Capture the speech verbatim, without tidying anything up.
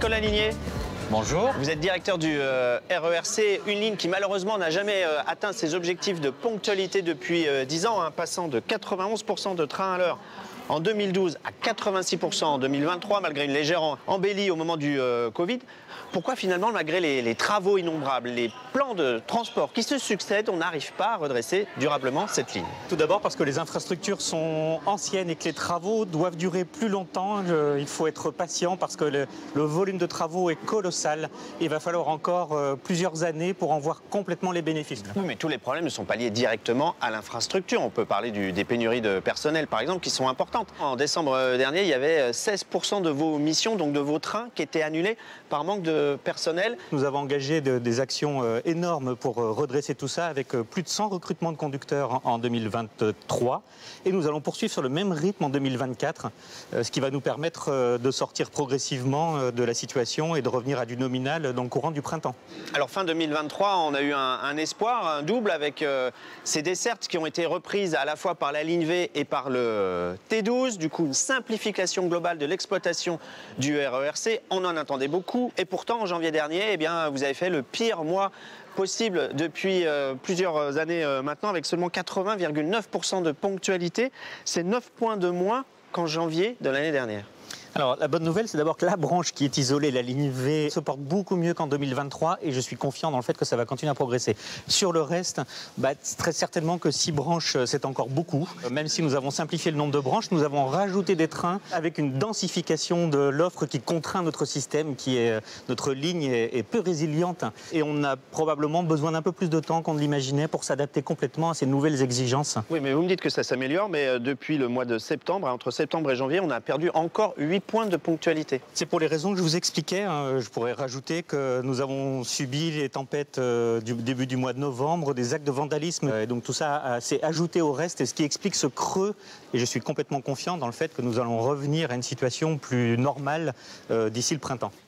Nicolas Ligné. Bonjour. Vous êtes directeur du euh, R E R C, une ligne qui malheureusement n'a jamais euh, atteint ses objectifs de ponctualité depuis euh, dix ans, hein, passant de quatre-vingt-onze pour cent de trains à l'heure en deux mille douze à quatre-vingt-six pour cent en deux mille vingt-trois, malgré une légère embellie au moment du euh, Covid. Pourquoi finalement, malgré les, les travaux innombrables, les plans de transport qui se succèdent, on n'arrive pas à redresser durablement cette ligne? Tout d'abord parce que les infrastructures sont anciennes et que les travaux doivent durer plus longtemps. Je, il faut être patient parce que le, le volume de travaux est colossal. Il va falloir encore euh, plusieurs années pour en voir complètement les bénéfices. Oui, mais tous les problèmes ne sont pas liés directement à l'infrastructure. On peut parler du, des pénuries de personnel, par exemple, qui sont importantes. En décembre dernier, il y avait seize pour cent de vos missions, donc de vos trains, qui étaient annulés par manque de personnel. Nous avons engagé de, des actions euh, énormes pour euh, redresser tout ça avec euh, plus de cent recrutements de conducteurs en, en deux mille vingt-trois. Et nous allons poursuivre sur le même rythme en deux mille vingt-quatre, euh, ce qui va nous permettre euh, de sortir progressivement euh, de la situation et de revenir à du nominal dans le courant du printemps. Alors fin deux mille vingt-trois, on a eu un, un espoir, un double avec euh, ces dessertes qui ont été reprises à la fois par la ligne V et par le T douze. Du coup, une simplification globale de l'exploitation du R E R C. On en attendait beaucoup. Et pourtant, en janvier dernier, eh bien, vous avez fait le pire mois possible depuis euh, plusieurs années euh, maintenant, avec seulement quatre-vingts virgule neuf pour cent de ponctualité. C'est neuf points de moins qu'en janvier de l'année dernière. Alors, la bonne nouvelle, c'est d'abord que la branche qui est isolée, la ligne V, se porte beaucoup mieux qu'en deux mille vingt-trois et je suis confiant dans le fait que ça va continuer à progresser. Sur le reste, bah, très certainement que six branches, c'est encore beaucoup. Même si nous avons simplifié le nombre de branches, nous avons rajouté des trains avec une densification de l'offre qui contraint notre système, qui est, notre ligne est, est peu résiliente et on a probablement besoin d'un peu plus de temps qu'on ne l'imaginait pour s'adapter complètement à ces nouvelles exigences. Oui, mais vous me dites que ça s'améliore, mais depuis le mois de septembre, entre septembre et janvier, on a perdu encore huit points de ponctualité. C'est pour les raisons que je vous expliquais. Hein. Je pourrais rajouter que nous avons subi les tempêtes euh, du début du mois de novembre, des actes de vandalisme. Et donc tout ça s'est ajouté au reste, et ce qui explique ce creux. Et je suis complètement confiant dans le fait que nous allons revenir à une situation plus normale euh, d'ici le printemps.